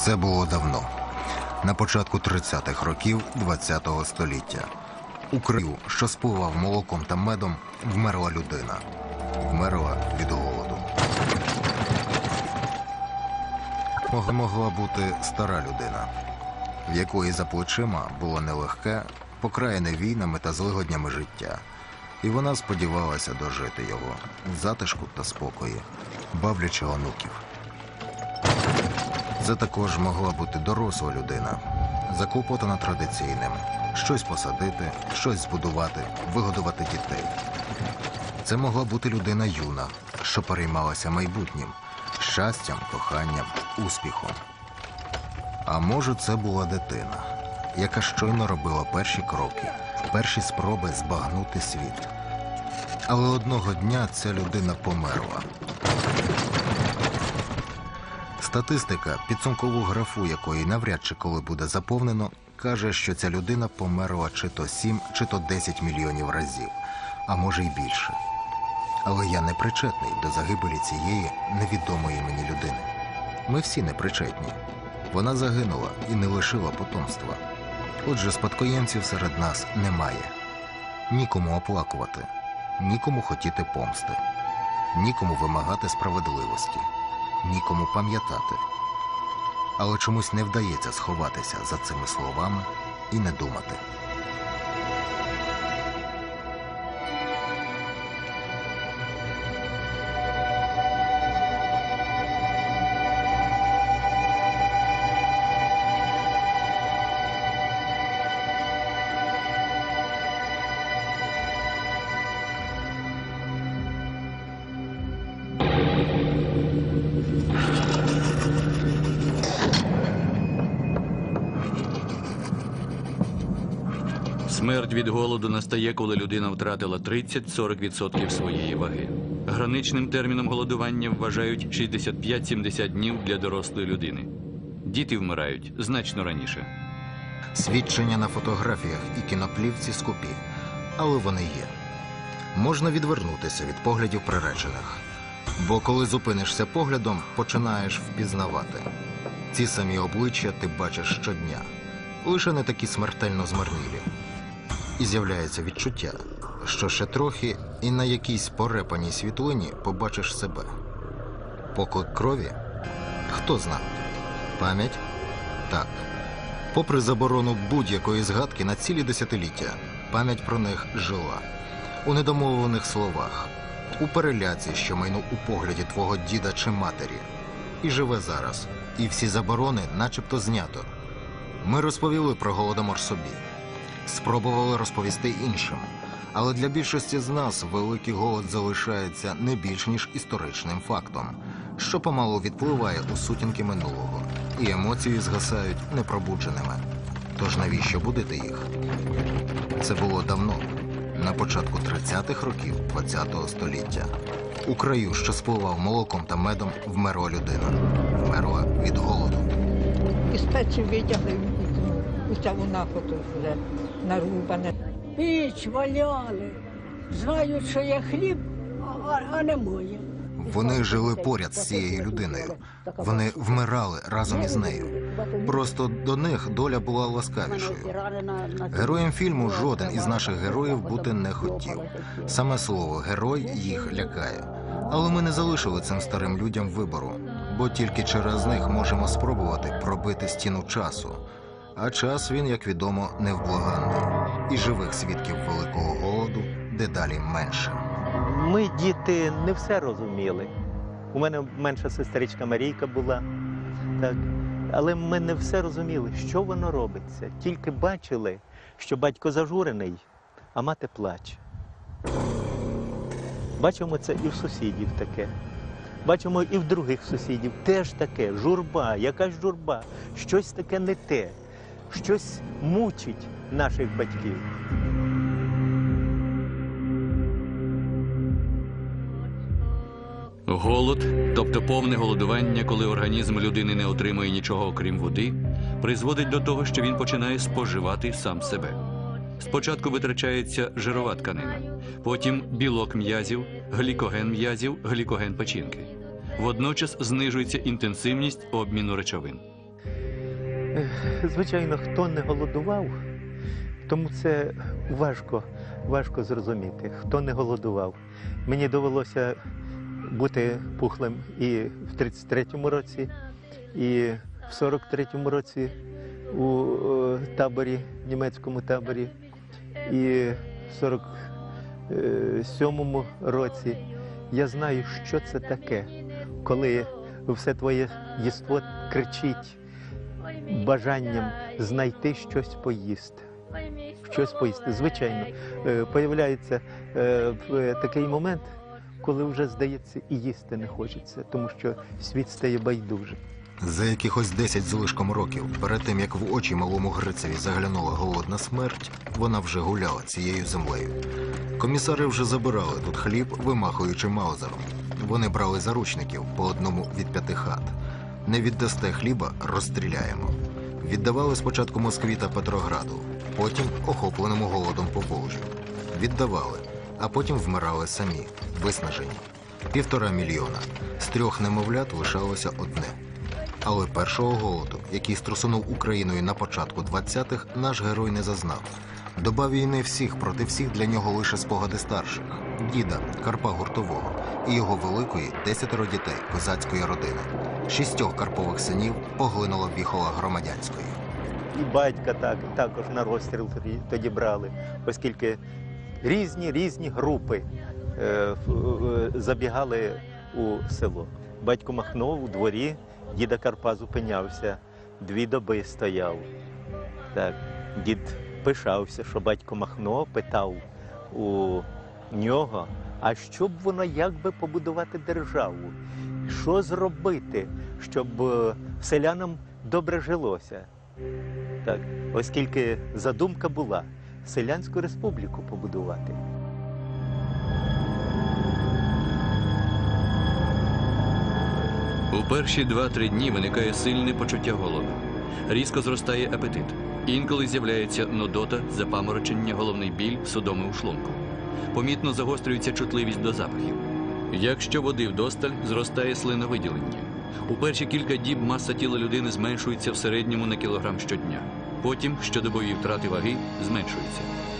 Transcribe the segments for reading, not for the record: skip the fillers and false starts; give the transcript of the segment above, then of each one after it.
Це було давно, на початку 30-х років ХХ століття. У краю, що спливав молоком та медом, вмерла людина. Вмерла від голоду. Могла бути стара людина, в якої за плечима було нелегке, покраєне війнами та злигоднями життя. І вона сподівалася дожити його в затишку та спокої, бавлячи онуків. Це також могла бути доросла людина, заклопотана традиційним. Щось посадити, щось збудувати, вигодувати дітей. Це могла бути людина юна, що переймалася майбутнім, щастям, коханням, успіхом. А може, це була дитина, яка щойно робила перші кроки, перші спроби збагнути світ. Але одного дня ця людина померла. Статистика, підсумкову графу якої навряд чи коли буде заповнено, каже, що ця людина померла чи то 7, чи то 10 мільйонів разів, а може й більше. Але я не причетний до загибелі цієї невідомої мені людини. Ми всі не причетні. Вона загинула і не лишила потомства. Отже, спадкоємців серед нас немає. Нікому оплакувати, нікому хотіти помсти, нікому вимагати справедливості, нікому пам'ятати. Але чомусь не вдається сховатися за цими словами і не думати. Смерть від голоду настає, коли людина втратила 30-40% своєї ваги. Граничним терміном голодування вважають 65-70 днів для дорослої людини. Діти вмирають значно раніше. Свідчення на фотографіях і кіноплівці скупі, але вони є. Можна відвернутися від поглядів приречених. Бо коли зупинишся поглядом, починаєш впізнавати. Ці самі обличчя ти бачиш щодня, лише не такі смертельно змарнілі. І з'являється відчуття, що ще трохи і на якійсь порепаній світлині побачиш себе. Поклик крові? Хто зна? Пам'ять? Так. Попри заборону будь-якої згадки на цілі десятиліття, пам'ять про них жила. У недомовлених словах, у переляці, що майнув у погляді твого діда чи матері. І живе зараз. І всі заборони начебто знято. Ми розповіли про Голодомор собі. Спробували розповісти іншим. Але для більшості з нас великий голод залишається не більш ніж історичним фактом, що помалу відпливає у сутінки минулого, і емоції згасають непробудженими. Тож навіщо будити їх? Це було давно, на початку 30-х років ХХ століття. У краю, що спливав молоком та медом, вмерла людина. Вмерла від голоду. Із печі витягли вікно. Оця вона тут вже нарубана. Піч валяли. Знають, що є хліб, а не моє. Вони жили поряд з цією людиною. Вони вмирали разом із нею. Просто до них доля була ласкавішою. Героєм фільму жоден із наших героїв бути не хотів. Саме слово «герой» їх лякає. Але ми не залишили цим старим людям вибору, бо тільки через них можемо спробувати пробити стіну часу. А час він, як відомо, невблаганний. І живих свідків великого голоду дедалі менше. Ми, діти, не все розуміли. У мене менша сестричка Марійка була, так. Але ми не все розуміли, що воно робиться. Тільки бачили, що батько зажурений, а мати плаче. Бачимо це і в сусідів таке. Бачимо і в других сусідів теж таке. Журба, якась журба, щось таке не те, щось мучить наших батьків. Голод, тобто повне голодування, коли організм людини не отримує нічого окрім води, призводить до того, що він починає споживати сам себе. Спочатку витрачається жирова тканина, потім білок м'язів, глікоген м'язів, глікоген печінки. Водночас знижується інтенсивність обміну речовин. Звичайно, хто не голодував, тому це важко зрозуміти, хто не голодував. Мені довелося бути пухлим і в 33-му році, і в 43-му році у таборі, німецькому таборі, і в 47-му році. Я знаю, що це таке, коли все твоє єство кричить бажанням знайти щось поїсти. Звичайно, появляється такий момент, коли вже, здається, і їсти не хочеться, тому що світ стає байдужим. За якихось 10 з лишком років, перед тим, як в очі малому Грицеві заглянула голодна смерть, вона вже гуляла цією землею. Комісари вже забирали тут хліб, вимахуючи маузером. Вони брали заручників по одному від 5 хат. Не віддасте хліба – розстріляємо. Віддавали спочатку Москві та Петрограду, потім охопленому голодом Поволжю. Віддавали, а потім вмирали самі, виснажені. 1,5 мільйона. З 3 немовлят лишалося одне. Але першого голоду, який струсунув Україною на початку 20-х, наш герой не зазнав. Доба війни всіх проти всіх для нього лише спогади старших. Діда Карпа Гуртового і його великої 10 дітей козацької родини. 6 Карпових синів поглинула віхола громадянської. І батька також на розстріл тоді брали, оскільки різні групи забігали у село. Батько Махно у дворі діда Карпа зупинявся, 2 доби стояв. Так, дід пишався, що батько Махно питав у нього, а що б воно, як би побудувати державу? Що зробити, щоб селянам добре жилося? Так, оскільки задумка була селянську республіку побудувати. У перші 2-3 дні виникає сильне почуття голоду. Різко зростає апетит. Інколи з'являється нудота, запаморочення, головний біль, судоми у шлунку. Помітно загострюється чутливість до запахів. Якщо води вдосталь, зростає слиновиділення. У перші кілька діб маса тіла людини зменшується в середньому на кілограм щодня. Потім щодобові втрати ваги зменшуються.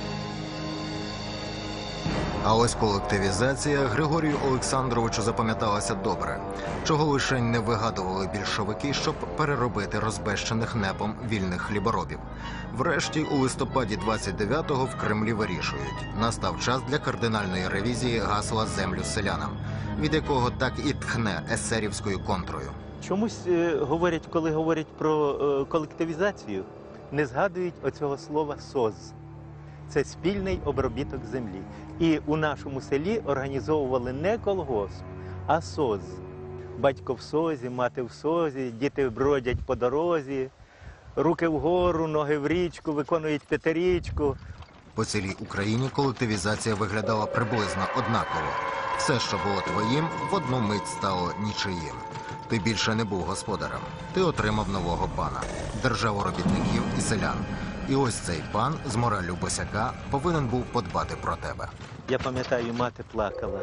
А ось колективізація Григорію Олександровичу запам'яталася добре. Чого лише не вигадували більшовики, щоб переробити розбещених непом вільних хліборобів. Врешті, у листопаді 29-го в Кремлі вирішують. Настав час для кардинальної ревізії гасла «Землю селянам», від якого так і тхне есерівською контрою. Чомусь коли говорять про колективізацію, не згадують оцього слова «соз». Це спільний обробіток землі. І у нашому селі організовували не колгосп, а СОЗ. Батько в СОЗі, мати в СОЗі, діти бродять по дорозі, руки вгору, ноги в річку, виконують п'ятирічку. По цілій Україні колективізація виглядала приблизно однаково. Все, що було твоїм, в одну мить стало нічиїм. Ти більше не був господарем. Ти отримав нового пана – державу робітників і селян. І ось цей пан з мораллю босяка повинен був подбати про тебе. Я пам'ятаю, мати плакала.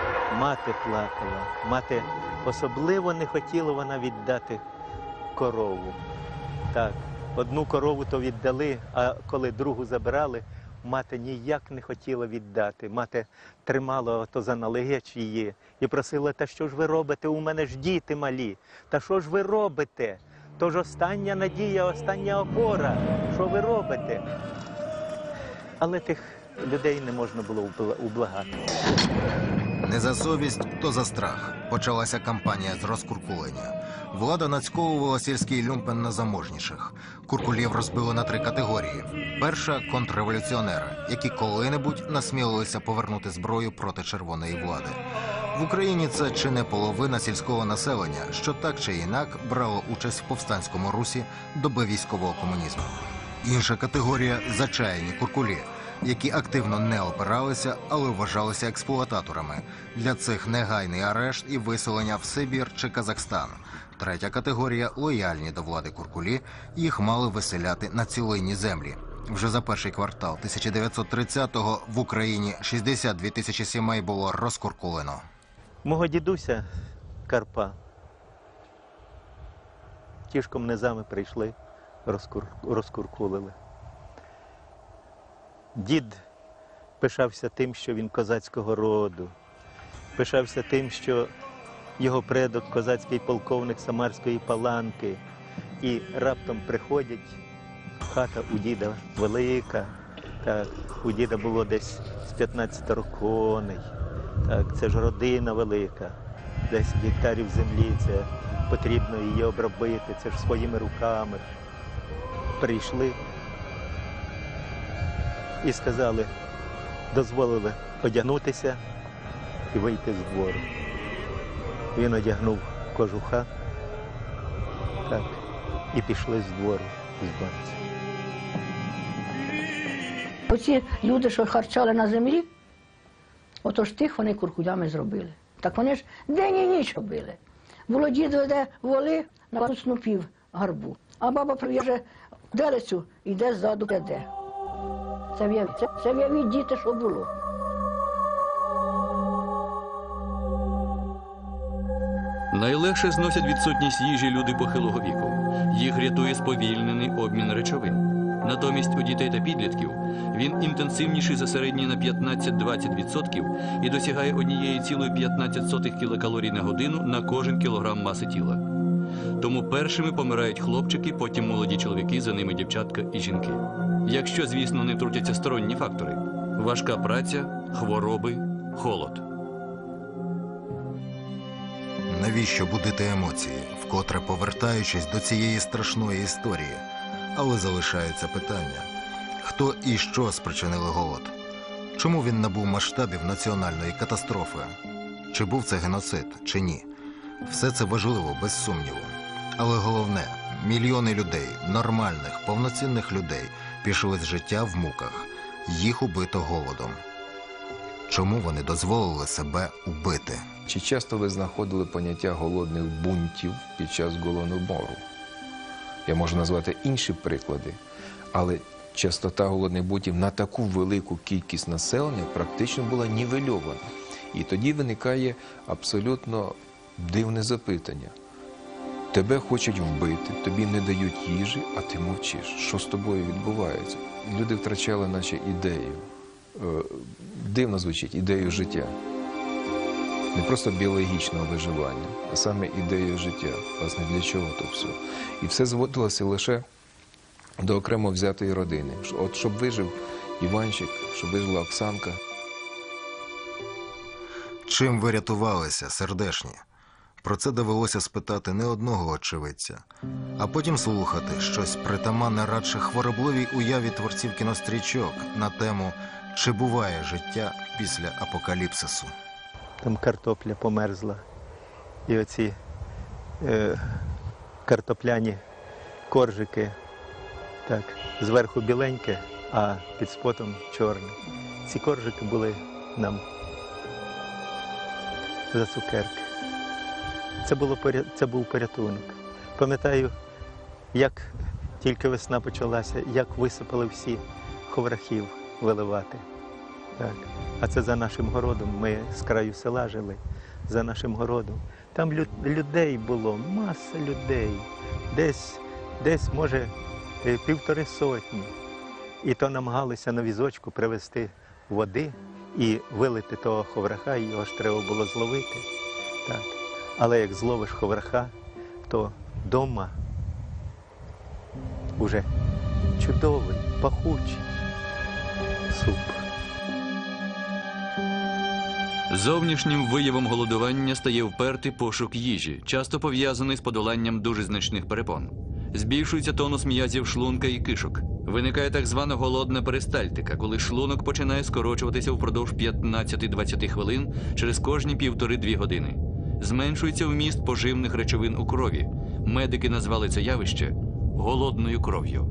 Мати особливо не хотіла вона віддати корову. Так, одну корову то віддали, а коли другу забирали, мати ніяк не хотіла віддати. Мати тримала то за налеч її і просила: та що ж ви робите, у мене ж діти малі, та що ж ви робите? То ж остання надія, остання опора. Що ви робите? Але тих людей не можна було ублагати. Не за совість, то за страх. Почалася кампанія з розкуркулення. Влада нацьковувала сільський люмпен на заможніших. Куркулів розбили на 3 категорії. Перша – контрреволюціонери, які коли-небудь насмілилися повернути зброю проти червоної влади. В Україні це чи не половина сільського населення, що так чи інак брало участь в повстанському русі доби військового комунізму. Інша категорія – зачаяні куркулі, які активно не опиралися, але вважалися експлуататорами. Для цих негайний арешт і виселення в Сибір чи Казахстан. Третя категорія – лояльні до влади куркулі, їх мали виселяти на цілинні землі. Вже за перший квартал 1930-го в Україні 62 тисячі сімей було розкуркулено. Мого дідуся Карпа тішком низами прийшли розкуркулили. Дід пишався тим, що він козацького роду, пишався тим, що його предок козацький полковник Самарської Паланки. І раптом приходять, хата у діда велика, так, у діда було десь з 15 коней, так, це ж родина велика, 10 гектарів землі, це потрібно її обробити, це ж своїми руками. Прийшли і сказали, дозволили одягнутися і вийти з двору. Він одягнув кожуха, так, і пішли з двору з бабцею. Оці люди, що харчали на землі, отож тих вони куркулями зробили. Так вони ж день і ніч робили. Було дід веде воли на снопів гарбу, а баба прив'яже делицю і йде ззаду пряде. Це в'явіть діти, що було. Найлегше зносять відсутність їжі люди похилого віку. Їх рятує сповільнений обмін речовин. Натомість у дітей та підлітків він інтенсивніший за середній на 15-20% і досягає 1,15 кілокалорій на годину на кожен кілограм маси тіла. Тому першими помирають хлопчики, потім молоді чоловіки, за ними дівчатка і жінки. Якщо, звісно, не втрутяться сторонні фактори – важка праця, хвороби, холод. Навіщо будити емоції, вкотре повертаючись до цієї страшної історії? Але залишається питання – хто і що спричинили голод? Чому він набув масштабів національної катастрофи? Чи був це геноцид, чи ні? Все це важливо, без сумніву. Але головне – мільйони людей, нормальних, повноцінних людей, пішли з життя в муках. Їх убито голодом. Чому вони дозволили себе убити? Чи часто ви знаходили поняття голодних бунтів під час голодомору? Я можу назвати інші приклади, але частота голодних бунтів на таку велику кількість населення практично була нівельована. І тоді виникає абсолютно дивне запитання. Тебе хочуть вбити, тобі не дають їжі, а ти мовчиш. Що з тобою відбувається? Люди втрачали наче ідею. Дивно звучить, ідею життя. Не просто біологічного виживання, а саме ідею життя. Власне, для чого то все? І все зводилося лише до окремо взятої родини. От щоб вижив Іванчик, щоб вижила Оксанка. Чим ви рятувалися, сердешні? Про це довелося спитати не одного очевидця, а потім слухати щось притаманне радше хворобливій уяві творців кінострічок на тему «Чи буває життя після апокаліпсису?». Там картопля померзла. І оці картопляні коржики, так, зверху біленьке, а під спотом чорне. Ці коржики були нам за цукерки. Це був порятунок. Пам'ятаю, як тільки весна почалася, як висипали всі ховрахів виливати. Так. А це за нашим городом. Ми з краю села жили, за нашим городом. Там людей було, маса людей. Десь може, 150. І то намагалися на візочку привезти води і вилити того ховраха, і його ж треба було зловити. Так. Але як зловиш ховраха, то дома уже чудовий, пахучий суп. Зовнішнім виявом голодування стає впертий пошук їжі, часто пов'язаний з подоланням дуже значних перепон. Збільшується тонус м'язів шлунка і кишок. Виникає так звана голодна перистальтика, коли шлунок починає скорочуватися впродовж 15-20 хвилин через кожні 1,5-2 години. Зменшується вміст поживних речовин у крові. Медики назвали це явище голодною кров'ю.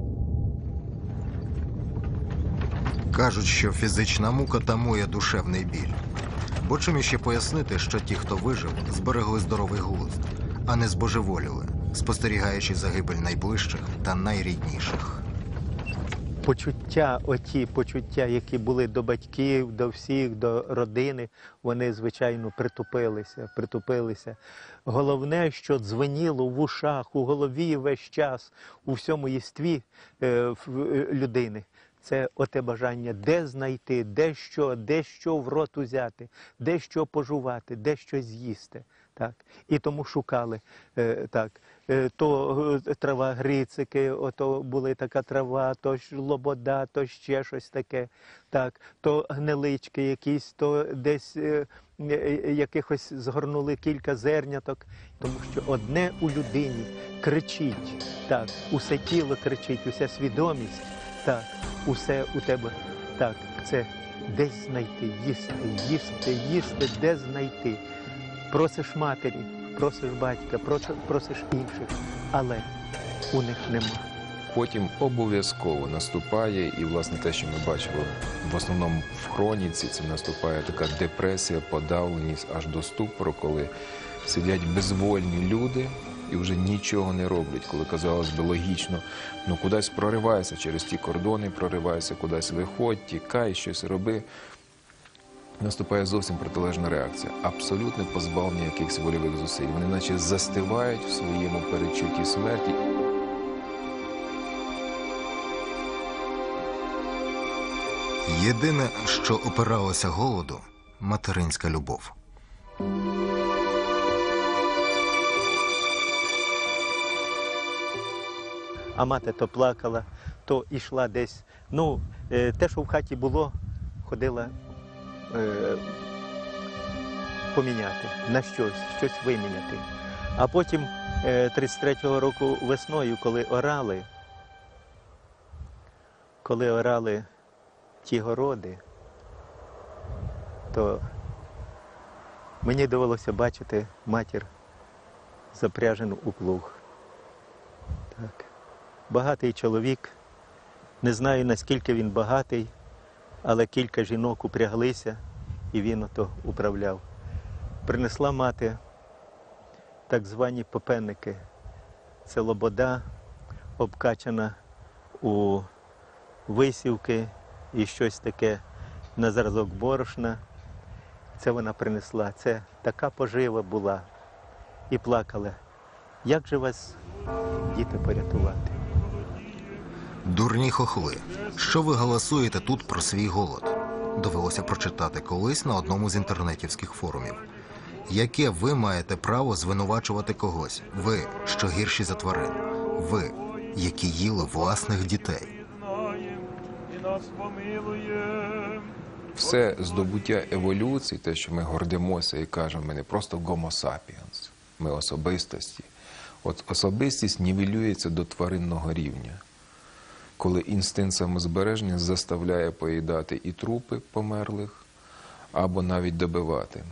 Кажуть, що фізична мука тамує душевний біль. Бо чим іще пояснити, що ті, хто вижив, зберегли здоровий глузд, а не збожеволіли, спостерігаючи загибель найближчих та найрідніших. почуття, які були до батьків, до всіх, до родини, вони, звичайно, притупилися. Головне, що дзвеніло в ушах, у голові весь час, у всьому єстві людини, це оте бажання, де знайти, де що в рот узяти, де що пожувати, де що з'їсти. Так. І тому шукали. Так. То трава грицики, ото була така трава, то лобода, то ще щось таке. Так. То гнилички якісь, то десь якихось згорнули кілька зерняток. Тому що одне у людині кричить, так, усе тіло кричить, уся свідомість, так, усе у тебе, так, це десь знайти, їсти, де знайти. Просиш матері, просиш батька, просиш інших, але у них нема. Потім обов'язково наступає, і, власне, те, що ми бачили в основному в хроніці, це наступає така депресія, подавленість аж до ступору, коли сидять безвольні люди і вже нічого не роблять, коли, казалось би, логічно, ну кудись проривайся через ті кордони, проривайся, кудись виходь, тікай, щось роби. Наступає зовсім протилежна реакція. Абсолютне позбавлення якихось вольових зусиль. Вони наче застивають в своєму передчутті смерті. Єдине, що опиралося голоду – материнська любов. А мати то плакала, то йшла десь. Ну, те, що в хаті було, ходила поміняти, на щось виміняти. А потім 33-го року весною, коли орали ті городи, то мені довелося бачити матір запряжену у плуг. Так. Багатий чоловік, не знаю, наскільки він багатий, але кілька жінок упряглися, і він ото управляв. Принесла мати так звані попенники. Це лобода, обкачана у висівки і щось таке на зразок борошна. Це вона принесла. Це така пожива була. І плакала. Як же вас, діти, порятувати? Дурні хохли. Що ви галасуєте тут про свій голод? Довелося прочитати колись на одному з інтернетівських форумів. Яке ви маєте право звинувачувати когось? Ви, що гірші за тварин. Ви, які їли власних дітей. Все здобуття еволюції, те, що ми гордимося і кажемо, ми не просто гомо сапіенс, ми особистості. От особистість нівелюється до тваринного рівня, коли інстинкт самозбереження заставляє поїдати і трупи померлих, або навіть добивати.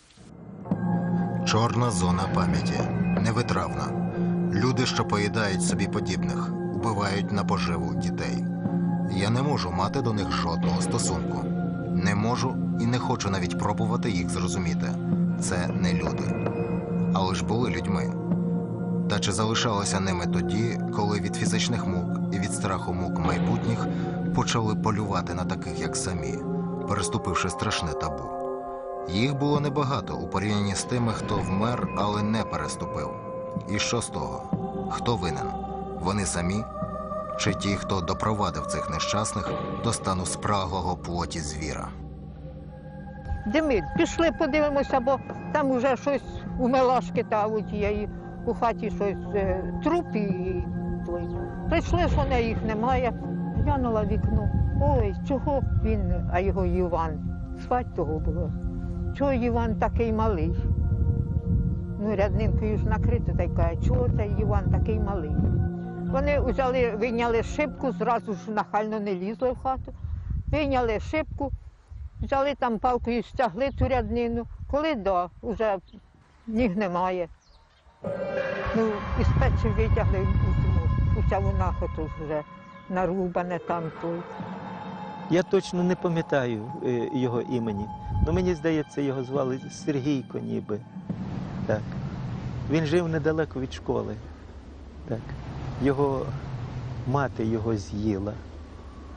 Чорна зона пам'яті. Невитравна. Люди, що поїдають собі подібних, вбивають на поживу дітей. Я не можу мати до них жодного стосунку. Не можу і не хочу навіть пробувати їх зрозуміти. Це не люди. Але ж були людьми. Та чи залишалися ними тоді, коли від фізичних мук і від страху мук майбутніх почали полювати на таких, як самі, переступивши страшне табу? Їх було небагато у порівнянні з тими, хто вмер, але не переступив. І що з того? Хто винен? Вони самі? Чи ті, хто допровадив цих нещасних до стану спраглого плоті звіра? Демид, пішли подивимося, бо там уже щось у Мелашки та у тієї, у хаті щось, труп і той. Прийшли, що не їх немає. Глянула в вікно. Ой, чого він, а його Іван, свать того було. Чого Іван такий малий? Ну, ряднинкою ж накрито, та й каже, чого цей Іван такий малий? Вони взяли, вийняли шибку, зразу ж нахально не лізли в хату. Вийняли шибку, взяли там палкою, стягли ту ряднину. Коли вже ніг немає. Ну, із печі витягли уся вона ото вже нарубане там той. Я точно не пам'ятаю його імені. Ну, мені здається, його звали Сергійко ніби. Так. Він жив недалеко від школи. Так. Його мати його з'їла.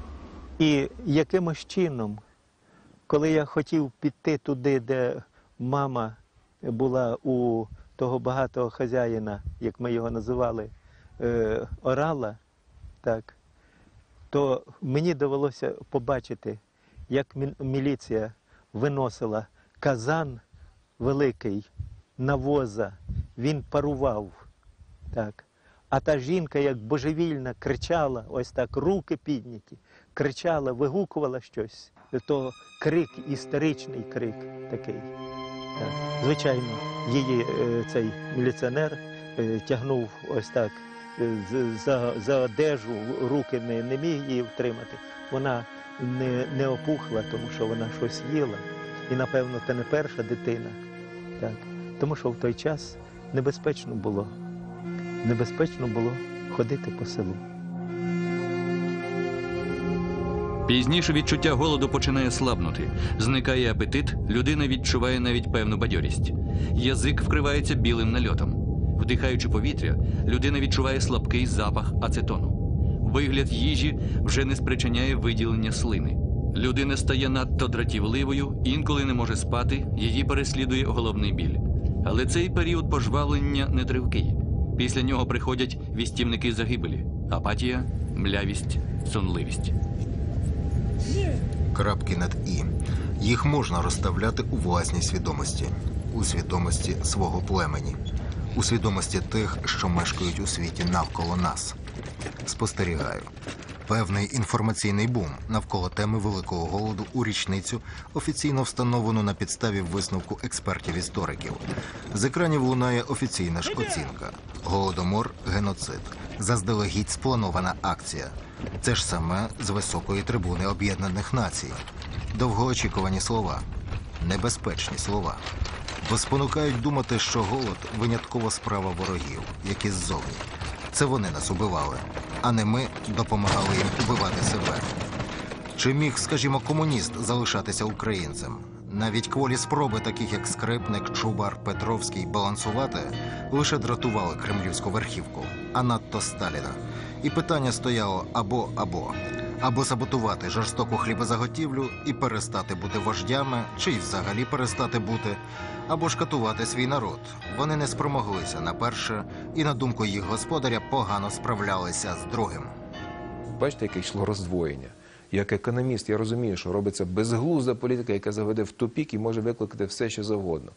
І якимось чином, коли я хотів піти туди, де мама була у того багатого хазяїна, як ми його називали, орала, так, то мені довелося побачити, як міліція виносила казан великий навоза, він парував. Так. А та жінка, як божевільна, кричала, ось так, руки підняті, кричала, вигукувала щось. То крик, істеричний крик такий. Так. Звичайно, її цей міліціонер тягнув ось так за одежу, руки не міг її втримати. Вона не опухла, тому що вона щось їла. І, напевно, це не перша дитина. Так. Тому що в той час небезпечно було ходити по селу. Пізніше відчуття голоду починає слабнути. Зникає апетит, людина відчуває навіть певну бадьорість. Язик вкривається білим нальотом. Вдихаючи повітря, людина відчуває слабкий запах ацетону. Вигляд їжі вже не спричиняє виділення слини. Людина стає надто дратівливою, інколи не може спати, її переслідує головний біль. Але цей період пожвавлення не тривкий. Після нього приходять вістівники загибелі – апатія, млявість, сонливість. Крапки над «і». Їх можна розставляти у власній свідомості. У свідомості свого племені. У свідомості тих, що мешкають у світі навколо нас. Спостерігаю. Певний інформаційний бум навколо теми Великого голоду у річницю офіційно встановлено на підставі висновку експертів-істориків. З екранів лунає офіційна ж оцінка. Голодомор – геноцид. Заздалегідь спланована акція. Це ж саме з високої трибуни Об'єднаних Націй. Довгоочікувані слова. Небезпечні слова. Бо спонукають думати, що голод – винятково справа ворогів, які ззовні. Це вони нас убивали, а не ми допомагали їм убивати себе. Чи міг, скажімо, комуніст залишатися українцем? Навіть кволі спроби таких, як Скрипник, Чубар, Петровський, балансувати, лише дратували кремлівську верхівку, а надто Сталіна. І питання стояло або-або. Або саботувати жорстоку хлібозаготівлю і перестати бути вождями, чи й взагалі перестати бути, або ж катувати свій народ. Вони не спромоглися на перше, і, на думку їх господаря, погано справлялися з другим. Бачите, яке йшло роздвоєння. Як економіст я розумію, що робиться безглузда політика, яка заведе в тупік і може викликати все, що завгодно.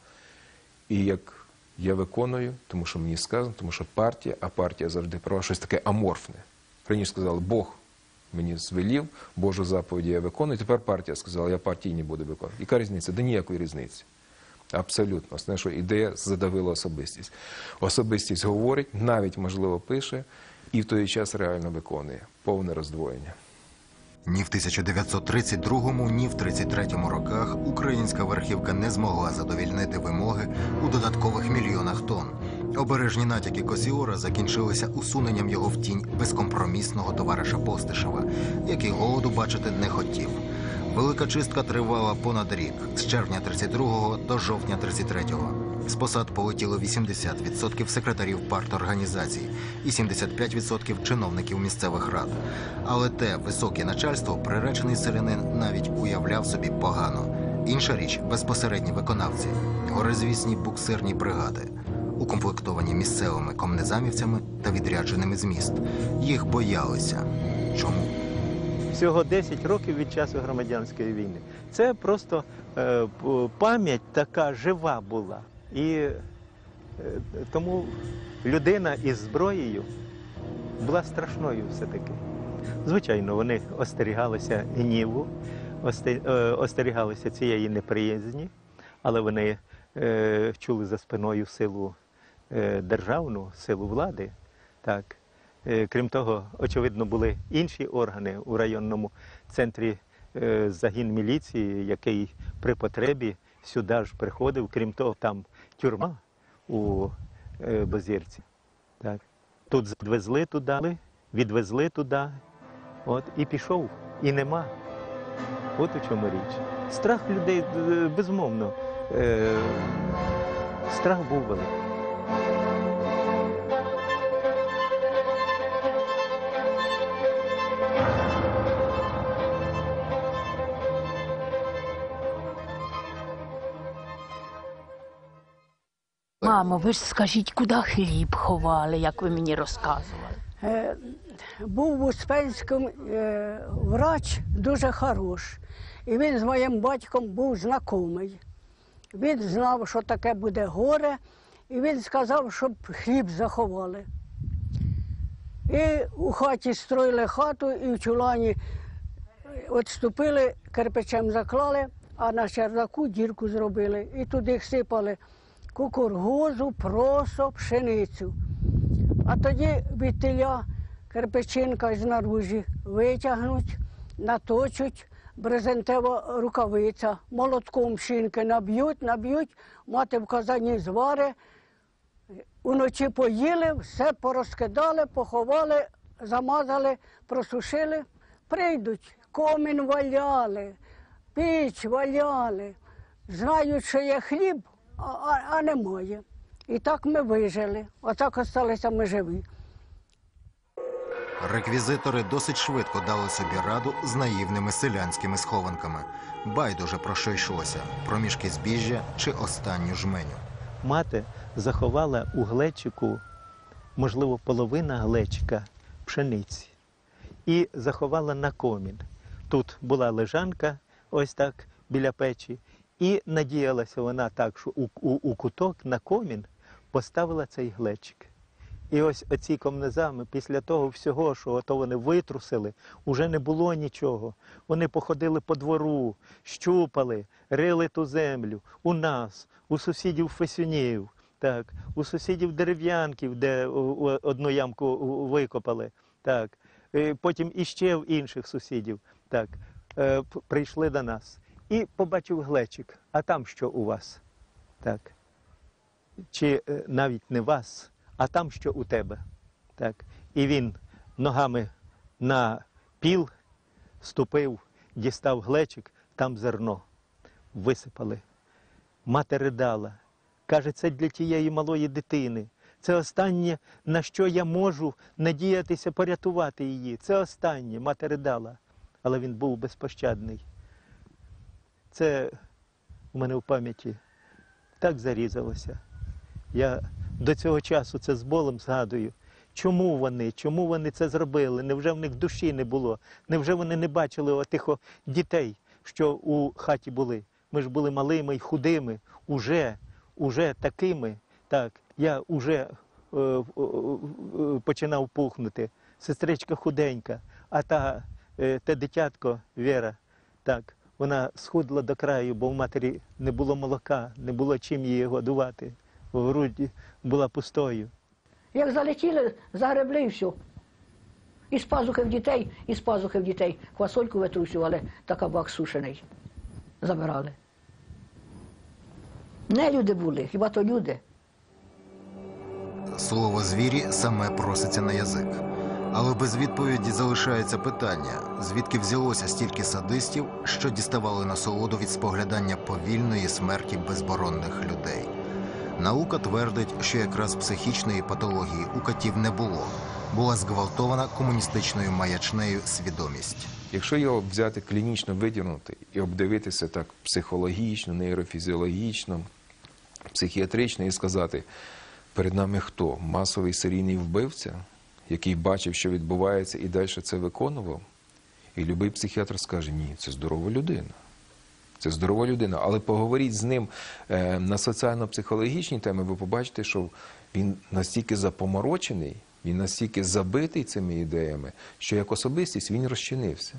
І як я виконую, тому що мені сказано, тому що партія, а партія завжди права, щось таке аморфне. Раніше сказали, Бог мені звелів, Божу заповіді я виконую, тепер партія сказала, я партійні буду виконувати. Яка різниця? Да ніякої різниці. Абсолютно. Основне, що ідея задавила особистість. Особистість говорить, навіть, можливо, пише, і в той час реально виконує. Повне роздвоєння. Ні в 1932-му, ні в 1933-му роках українська верхівка не змогла задовільнити вимоги у додаткових мільйонах тонн. Обережні натяки Косіора закінчилися усуненням його в тінь безкомпромісного товариша Постишева, який голоду бачити не хотів. Велика чистка тривала понад рік, з червня 32-го до жовтня 33-го. З посад полетіло 80% секретарів парторганізацій і 75% чиновників місцевих рад. Але те високе начальство приречений селянин навіть уявляв собі погано. Інша річ – безпосередні виконавці, горизвісні буксирні бригади, укомплектовані місцевими комнезамівцями та відрядженими з міст. Їх боялися. Чому? Всього 10 років від часу громадянської війни. Це просто пам'ять така жива була. І тому людина із зброєю була страшною все-таки. Звичайно, вони остерігалися гніву, остерігалися цієї неприязні, але вони чули за спиною силу державну, силу влади. Так. Крім того, очевидно, були інші органи у районному центрі, загін міліції, який при потребі сюди ж приходив. Крім того, там тюрма у Бозірці. Так. Тут відвезли туди, от, і пішов, і нема. От у чому річ. Страх людей, безумовно, страх був великий. Мамо, ви ж скажіть, куди хліб ховали, як ви мені розказували? Був в Успенському врач дуже хороший. І він з моїм батьком був знайомий. Він знав, що таке буде горе, і він сказав, щоб хліб заховали. І у хаті строїли хату, і в чулані відступили, кирпичем заклали, а на чердаку дірку зробили. І туди сипали кукурузу, просо, пшеницю. А тоді від теля кирпичинка знаружі витягнуть, наточуть, брезентова рукавиця, молотком шинки наб'ють, мати в казані звари, уночі поїли, все порозкидали, поховали, замазали, просушили. Прийдуть, комін валяли, піч валяли, знають, що є хліб, а немає. І так ми вижили, отак залишилися ми живі. Реквізитори досить швидко дали собі раду з наївними селянськими схованками. Байдуже про що йшлося – про мішки збіжжя чи останню жменю. Мати заховала у глечику, можливо, половина глечика пшениці. І заховала на комін. Тут була лежанка, ось так, біля печі. І надіялася вона так, що у куток на комін поставила цей глечик. І ось оці комнезами, після того всього, що ото вони витрусили, уже не було нічого. Вони походили по двору, щупали, рили ту землю. У нас, у сусідів Фесюнів, так, у сусідів Дерев'янків, де одну ямку викопали, так. Потім іще в інших сусідів, так, прийшли до нас. І побачив глечик, а там що у вас? Так. Чи навіть не вас, а там що у тебе? Так. І він ногами на піл ступив, дістав глечик, там зерно. Висипали. Мати ридала. Каже, це для тієї малої дитини. Це останнє, на що я можу надіятися порятувати її. Це останнє, мати ридала. Але він був безпощадний. Це у мене в пам'яті так зарізалося. Я до цього часу це з болем згадую. Чому вони це зробили? Невже в них душі не було? Невже вони не бачили отих дітей, що у хаті були? Ми ж були малими і худими, уже такими. Так, я уже починав пухнути. Сестричка худенька, а те дитятко, Віра, так, вона схудла до краю, бо в матері не було молока, не було чим її годувати. Грудь була пустою. Як залетіли, загребли і все. І з пазухи в дітей. Квасольку витрусювали та кабак сушений. Забирали. Не люди були, хіба то люди. Слово «звірі» саме проситься на язик. Але без відповіді залишається питання, звідки взялося стільки садистів, що діставали насолоду від споглядання повільної смерті безборонних людей. Наука твердить, що якраз психічної патології у катів не було. Була зґвалтована комуністичною маячнею свідомість. Якщо його взяти клінічно видягнути і обдивитися так психологічно, нейрофізіологічно, психіатрично і сказати, перед нами хто? Масовий серійний вбивця, який бачив, що відбувається і далі це виконував? І любий психіатр скаже, ні, це здорова людина. Це здорова людина, але поговоріть з ним на соціально-психологічні теми, ви побачите, що він настільки запоморочений, він настільки забитий цими ідеями, що як особистість він розчинився.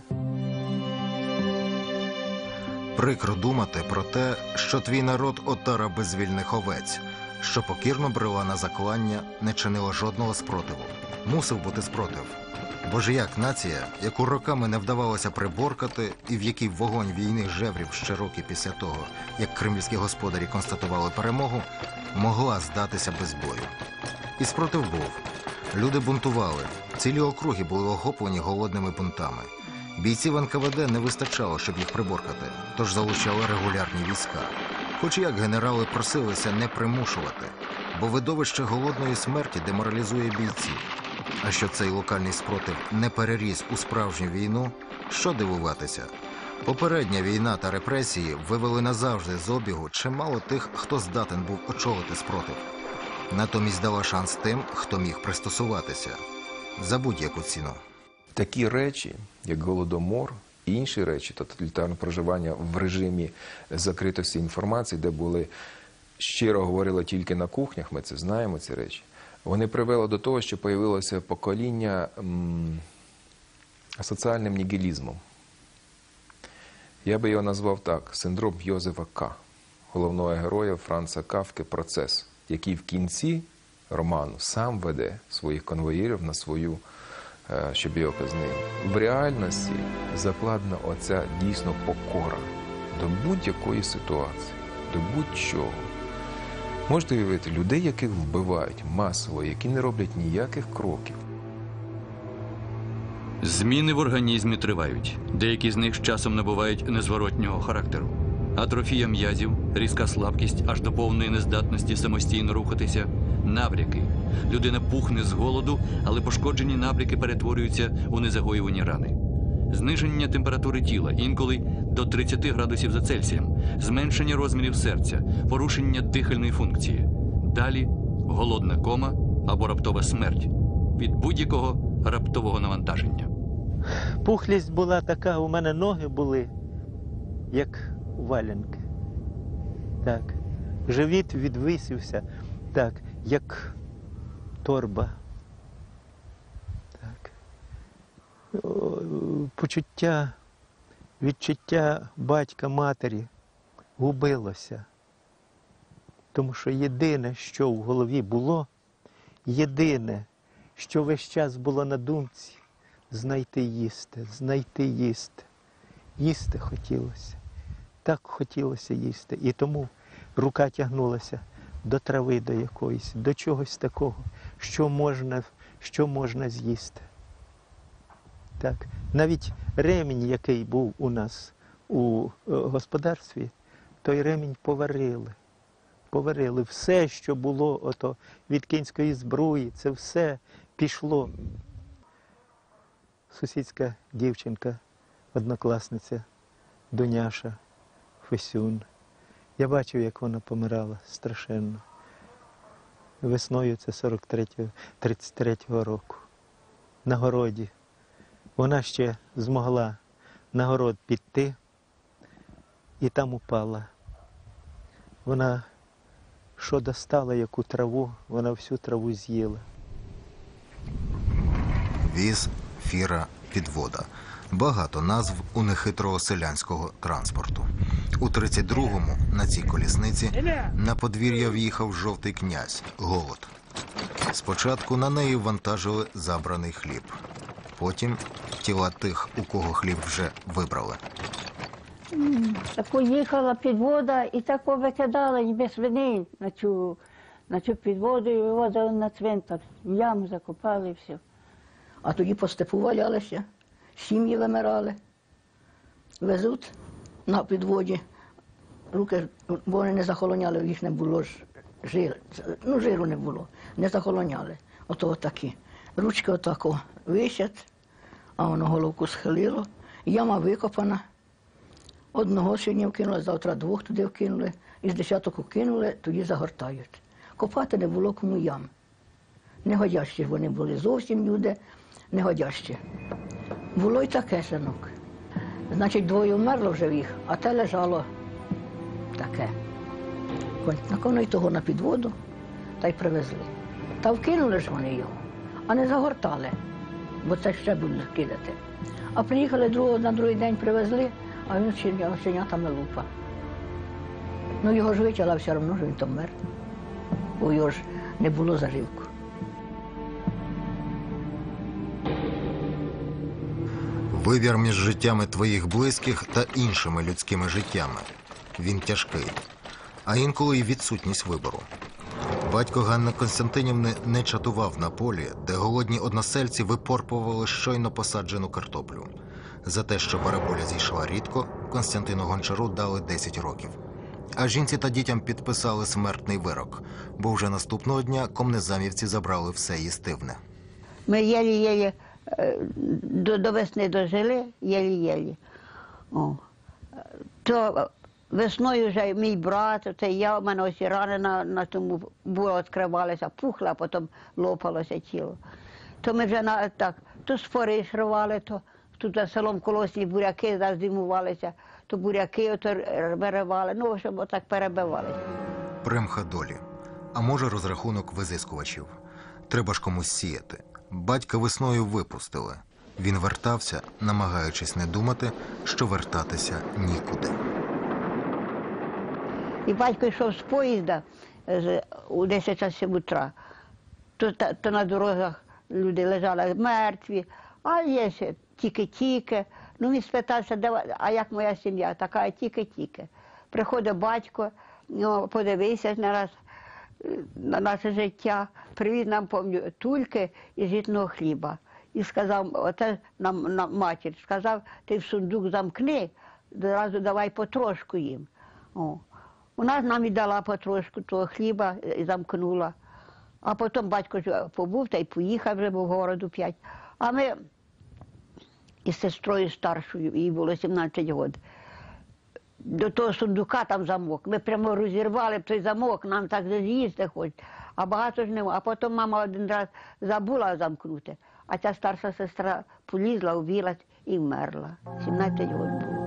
Прикро думати про те, що твій народ – отара безвільних овець, що покірно брела на заклання, не чинила жодного спротиву. Мусив бути спротив. Бо ж як нація, яку роками не вдавалося приборкати і в якій вогонь війни жеврів ще роки після того, як кремлівські господарі констатували перемогу, могла здатися без бою. І спротив був. Люди бунтували, цілі округи були охоплені голодними бунтами. Бійців НКВД не вистачало, щоб їх приборкати, тож залучали регулярні війська. Хоч як генерали просилися не примушувати, бо видовище голодної смерті деморалізує бійців. А що цей локальний спротив не переріс у справжню війну, що дивуватися? Попередня війна та репресії вивели назавжди з обігу чимало тих, хто здатен був очолити спротив. Натомість дала шанс тим, хто міг пристосуватися. За будь-яку ціну. Такі речі, як Голодомор, і інші речі, тоталітарне проживання в режимі закритості інформації, де були, щиро говорили тільки на кухнях, ми це знаємо, ці речі, вони привели до того, що появилося покоління соціальним нігілізмом. Я би його назвав так: синдром Йозефа К., головного героя Франца Кафки «Процес», який в кінці роману сам веде своїх конвоїрів на свою, щоб його казнили. В реальності закладена оця дійсно покора до будь-якої ситуації, до будь-чого. Можете уявити людей, яких вбивають масово, які не роблять ніяких кроків. Зміни в організмі тривають. Деякі з них з часом набувають незворотнього характеру. Атрофія м'язів, різка слабкість аж до повної нездатності самостійно рухатися, набряки. Людина пухне з голоду, але пошкоджені набряки перетворюються у незагоювані рани. Зниження температури тіла, інколи до 30 градусів за Цельсієм, зменшення розмірів серця, порушення дихальної функції. Далі голодна кома або раптова смерть від будь-якого раптового навантаження. Пухлість була така, у мене ноги були, як валянки. Так. Живіт відвисівся, так, як торба. Так. Почуття, відчуття батька, матері губилося. Тому що єдине, що в голові було, єдине, що весь час було на думці – знайти їсти, знайти їсти. Їсти хотілося. Так хотілося їсти. І тому рука тягнулася до трави до якоїсь, до чогось такого, що можна з'їсти. Так. Навіть ремінь, який був у нас у господарстві, той ремінь поварили. Поварили. Все, що було ото від кінської зброї, це все пішло. Сусідська дівчинка, однокласниця, Дуняша Фесюн. Я бачив, як вона помирала страшенно. Весною це 33-го року. На городі. Вона ще змогла на город піти і там упала. Вона що достала, яку траву, вона всю траву з'їла. Віз, фіра, підвода. Багато назв у нехитрого селянського транспорту. У 32-му на цій колісниці на подвір'я в'їхав жовтий князь – Голод. Спочатку на неї вантажили забраний хліб. Потім тіла тих, у кого хліб вже вибрали. Так поїхала підвода і так викидала ніби свиней на цю підводу і вивозили на цвинтар. В яму закопали і все. А тоді по степу валялися, сім'ї вимирали. Везуть на підводі. Руки, бо вони не захолоняли, їх не було жиру. Ну, жиру не було, не захолоняли. Ото отакі. Ручки отако висять, а воно головку схилило. Яма викопана. Одного сьогодні вкинули, завтра двох туди вкинули. Із десяток вкинули, тоді загортають. Копати не було кому ям. Негодящі вони були зовсім люди, негодящі. Було й таке, синок. Значить, двоє вмерло вже в їх, а те лежало таке. Наконець того на підводу, та й привезли. Та вкинули ж вони його, а не загортали, бо це ще будуть кидати. А приїхали на другий день привезли, а він щенятами лупа. Ну його ж витягла, все одно ж він там мер, бо його ж не було заживку. Вибір між життями твоїх близьких та іншими людськими життями. Він тяжкий. А інколи й відсутність вибору. Батько Ганни Костянтинівни не чатував на полі, де голодні односельці випорпували щойно посаджену картоплю. За те, що бараболя зійшла рідко, Костянтину Гончару дали 10 років. А жінці та дітям підписали смертний вирок, бо вже наступного дня комнезамівці забрали все їстивне. Ми єлі-єлі до весни дожили, єлі-єлі. То Весною вже мій брат, це я, у мене ось і рани на тому було, відкривалися, пухли, а потім лопалося тіло. То ми вже так, то спори рвали, то тут за селом колосні буряки зимувалися, то буряки ото виривали, ну, щоб отак перебивалися. Примха долі. А може розрахунок визискувачів. Треба ж комусь сіяти. Батька весною випустили. Він вертався, намагаючись не думати, що вертатися нікуди. І батько йшов з поїзда у 10 часів утра. То на дорогах люди лежали мертві, а є ще тільки-тільки. Ну, він спитався, а як моя сім'я? Така тільки-тільки. Приходить батько, подивився на наше життя, привіз нам, пам'ятаю, тульки і житного хліба. І сказав, оце нам матір, сказав, ти в сундук замкни, одразу давай потрошку їм. Вона нам і дала потрошку того хліба і замкнула. А потім батько побув та й поїхав вже в городу 5. А ми із сестрою старшою, їй було 17 років. До того сундука там замок. Ми прямо розірвали той замок, нам так з'їсти хочуть. А багато ж нема. А потім мама один раз забула замкнути. А ця старша сестра полізла, увілась і вмерла. 17 років було.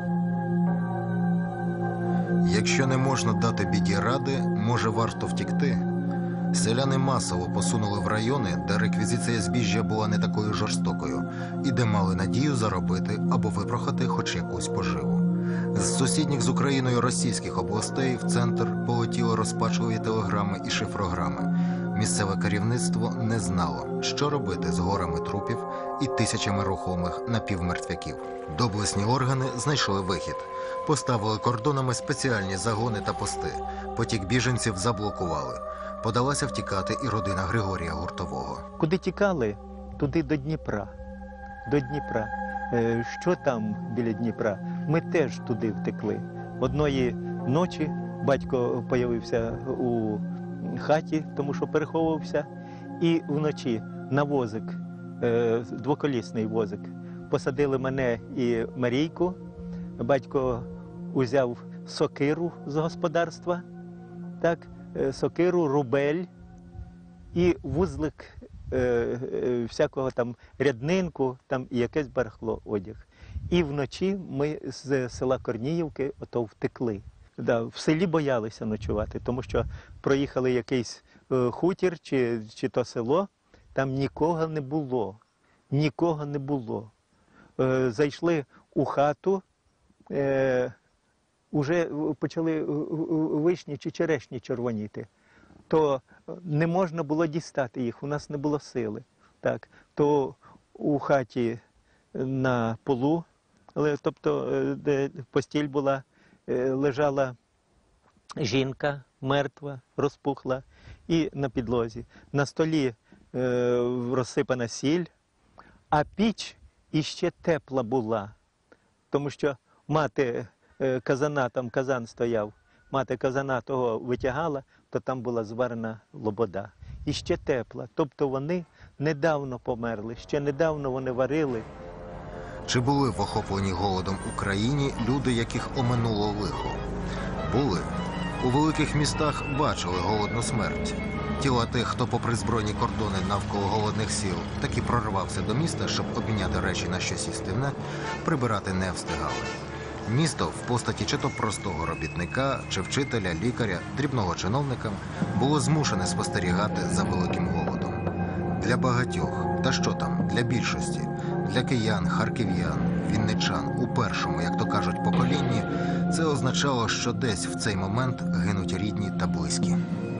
Якщо не можна дати біді ради, може варто втікти. Селяни масово посунули в райони, де реквізиція збіжжя була не такою жорстокою, і де мали надію заробити або випрохати хоч якусь поживу. З сусідніх з Україною російських областей в центр полетіли розпачливі телеграми і шифрограми. Місцеве керівництво не знало, що робити з горами трупів і тисячами рухомих напівмертвяків. Доблесні органи знайшли вихід. Поставили кордонами спеціальні загони та пости. Потік біженців заблокували. Подалася втікати і родина Григорія Гуртового. Куди тікали? Туди до Дніпра. До Дніпра. Що там біля Дніпра? Ми теж туди втекли. Одної ночі батько з'явився у хаті, тому що переховувався, і вночі на возик, двоколісний возик, посадили мене і Марійку. Батько узяв сокиру з господарства, так, сокиру, рубель і вузлик всякого там ряднинку, там і якесь барахло, одяг. І вночі ми з села Корніївки ото втекли. Да, в селі боялися ночувати, тому що проїхали якийсь хутір чи то село, там нікого не було. Нікого не було. Зайшли у хату, вже почали вишні чи черешні червоніти, то не можна було дістати їх, у нас не було сили. Так, то у хаті на полу, тобто де постіль була, лежала жінка мертва, розпухла, і на підлозі. На столі розсипана сіль, а піч іще тепла була, тому що мати казана, там казан стояв, мати казана того витягала, то там була зварена лобода. І ще тепла. Тобто вони недавно померли, ще недавно вони варили. Чи були в охопленій голодом Україні люди, яких оминуло лихо? Були. У великих містах бачили голодну смерть. Тіла тих, хто попри збройні кордони навколо голодних сіл таки прорвався до міста, щоб обміняти речі на щось їстивне, прибирати не встигали. Місто в постаті чи то простого робітника, чи вчителя, лікаря, дрібного чиновника було змушене спостерігати за великим голодом. Для багатьох, та що там, для більшості, для киян, харків'ян, вінничан у першому, як то кажуть, поколінні, це означало, що десь в цей момент гинуть рідні та близькі.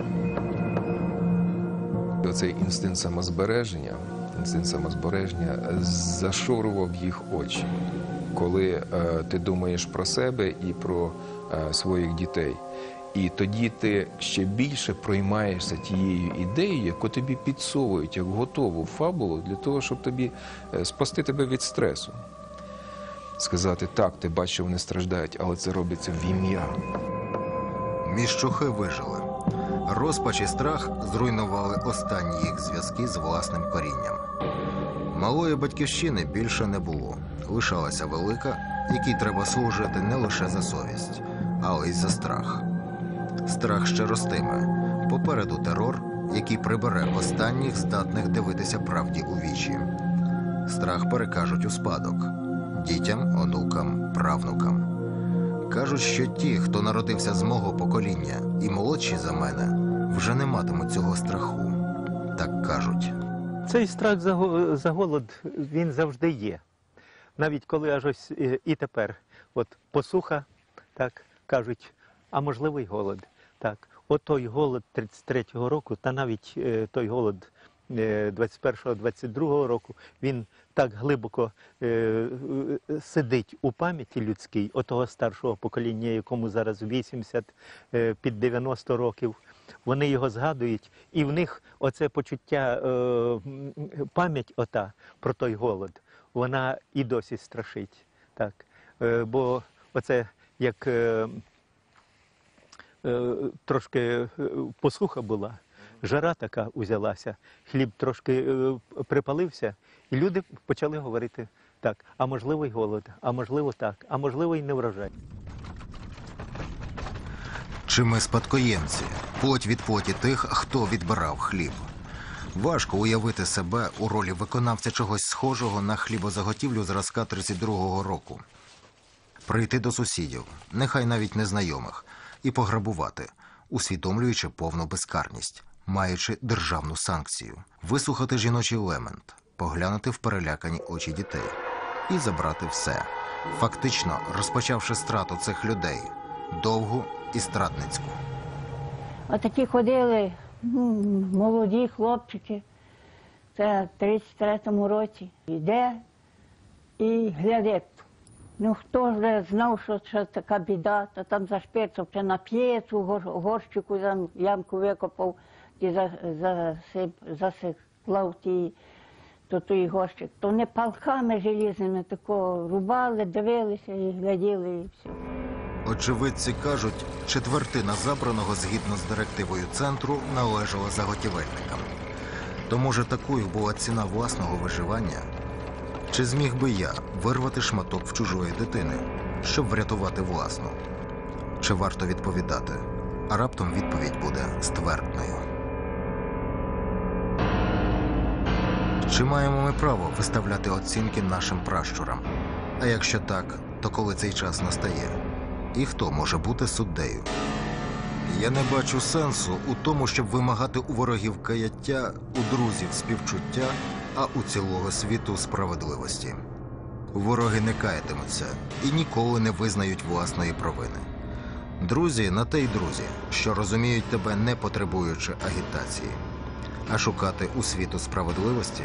Оцей інстинкт самозбереження зашорував їх очі. Коли ти думаєш про себе і про своїх дітей. І тоді ти ще більше проймаєшся тією ідеєю, яку тобі підсовують, як готову фабулу, для того, щоб тобі спасти тебе від стресу. Сказати, так, ти бачиш, що вони страждають, але це робиться в ім'я. Міщухи вижили. Розпач і страх зруйнували останні їх зв'язки з власним корінням. Малої батьківщини більше не було. Лишалася велика, якій треба служити не лише за совість. але й за страх. Страх ще ростиме. Попереду терор, який прибере останніх здатних дивитися правді у вічі. Страх перекажуть у спадок – дітям, онукам, правнукам. Кажуть, що ті, хто народився з мого покоління і молодші за мене, вже не матимуть цього страху. Так кажуть. Цей страх за голод, він завжди є. Навіть коли аж ось і тепер, от посуха, так, кажуть, а можливо й голод. Так, от той голод 33-го року, та навіть той голод 21-22 року, він так глибоко сидить у пам'яті людській, отого старшого покоління, якому зараз 80, під 90 років. Вони його згадують, і в них оце почуття, пам'ять ота про той голод, вона і досі страшить. Так. Бо оце як трошки посуха була, жара така узялася, хліб трошки припалився, і люди почали говорити так, а можливо й голод, а можливо так, а можливо й неврожай. Чи ми спадкоємці, плоть від плоті тих, хто відбирав хліб? Важко уявити себе у ролі виконавця чогось схожого на хлібозаготівлю зразка 32-го року. Прийти до сусідів, нехай навіть незнайомих, і пограбувати, усвідомлюючи повну безкарність, маючи державну санкцію, вислухати жіночий лемент, поглянути в перелякані очі дітей і забрати все, фактично розпочавши страту цих людей, довгу і страдницьку. Отакі ходили молоді хлопчики, це в 33-му році. Йде і глядить. Ну хто ж знав, що це така біда, то там за шпицем чи нап'ється, у горщику там ямку викопав і засиклав той горщик. То вони палками желізними тако рубали, дивилися і гляділи, і все. Очевидці кажуть, четвертина забраного згідно з директивою центру належала заготівельникам. То може такою була ціна власного виживання? Чи зміг би я вирвати шматок в чужої дитини, щоб врятувати власну? Чи варто відповідати? А раптом відповідь буде ствердною. Чи маємо ми право виставляти оцінки нашим пращурам? А якщо так, то коли цей час настає? І хто може бути суддею? Я не бачу сенсу у тому, щоб вимагати у ворогів каяття, у друзів співчуття, а у цілого світу справедливості. Вороги не каятимуться і ніколи не визнають власної провини. Друзі на те й друзі, що розуміють тебе, не потребуючи агітації. А шукати у світу справедливості?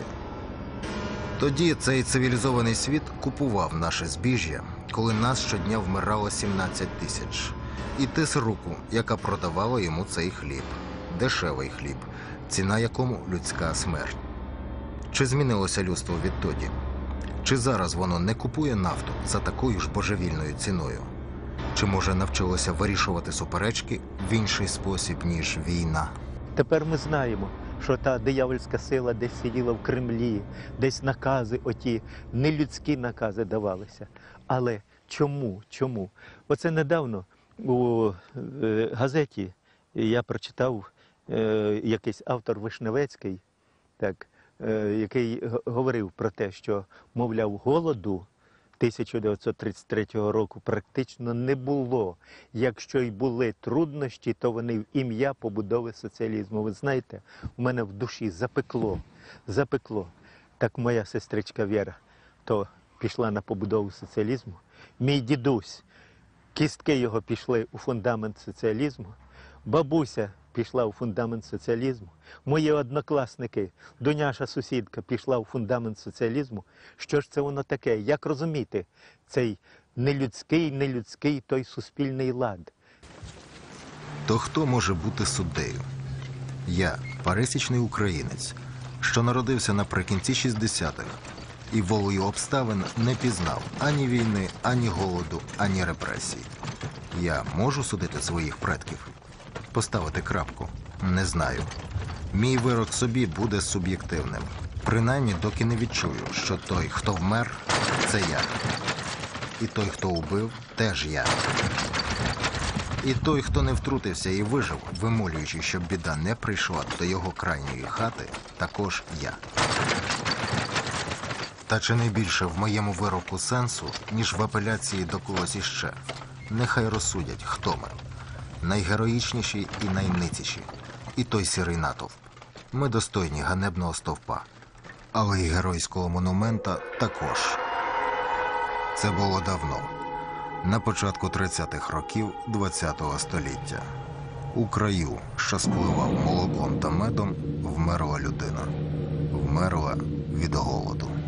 Тоді цей цивілізований світ купував наше збіжжя, коли нас щодня вмирало 17 тисяч. І тис руку, яка продавала йому цей хліб. Дешевий хліб, ціна якому людська смерть. Чи змінилося людство відтоді? Чи зараз воно не купує нафту за такою ж божевільною ціною? Чи, може, навчилося вирішувати суперечки в інший спосіб, ніж війна? Тепер ми знаємо, що та диявольська сила десь сиділа в Кремлі, десь накази оті, нелюдські накази давалися. Але чому? Чому? Оце недавно у газеті я прочитав якийсь автор Вишневецький, так, який говорив про те, що, мовляв, голоду 1933 року практично не було. Якщо й були труднощі, то вони в ім'я побудови соціалізму. Ви знаєте, у мене в душі запекло. Так моя сестричка Віра, то пішла на побудову соціалізму. Мій дідусь, кістки його пішли у фундамент соціалізму. Бабуся пішла у фундамент соціалізму. Мої однокласники, доняша сусідка пішла у фундамент соціалізму. Що ж це воно таке? Як розуміти цей нелюдський той суспільний лад? То хто може бути суддею? Я, пересічний українець, що народився наприкінці 60-х і волею обставин не пізнав ані війни, ані голоду, ані репресій. Я можу судити своїх предків? Поставити крапку? Не знаю. Мій вирок собі буде суб'єктивним. Принаймні, доки не відчую, що той, хто вмер, це я. І той, хто убив, теж я. І той, хто не втрутився і вижив, вимолюючи, щоб біда не прийшла до його крайньої хати, також я. Та чи не більше в моєму вироку сенсу, ніж в апеляції до когось іще? Нехай розсудять, хто ми. Найгероїчніші і найниціші. І той сірий натовп. Ми достойні ганебного стовпа. Але й геройського монумента також. Це було давно. На початку 30-х років ХХ століття. У краю, що спливав молоком та медом, вмерла людина. Вмерла від голоду.